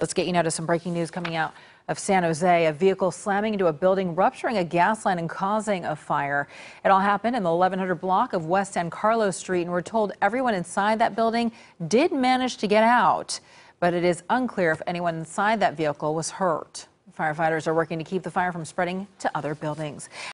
Let's get you now to some breaking news coming out of San Jose. A vehicle slamming into a building, rupturing a gas line and causing a fire. It all happened in the 1100 block of West San Carlos Street, and we're told everyone inside that building did manage to get out, but it is unclear if anyone inside that vehicle was hurt. Firefighters are working to keep the fire from spreading to other buildings.